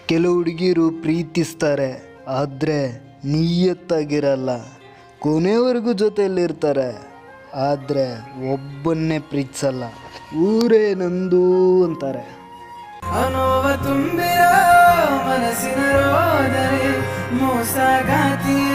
ಕೆಲವು ಹುಡುಗಿರು ಪ್ರೀತಿಸ್ತಾರೆ, ಆದರೆ ನಿಯತ್ತಾಗಿರಲ್ಲ. ಕೊನೆವರೆಗೂ ಜೊತೆಯಲ್ಲಿರ್ತಾರೆ, ಆದರೆ ಒಬ್ಬನ್ನೇ ಪ್ರೀತಿಸಲ್ಲ. ಊರೇ ನಂದು ಅಂತಾರೆ. ಅನೋವ ತುಂಬಿರೋ ಮನಸ್ಸಿನ ರೋದರೆ ಮೋಸಗಾತಿ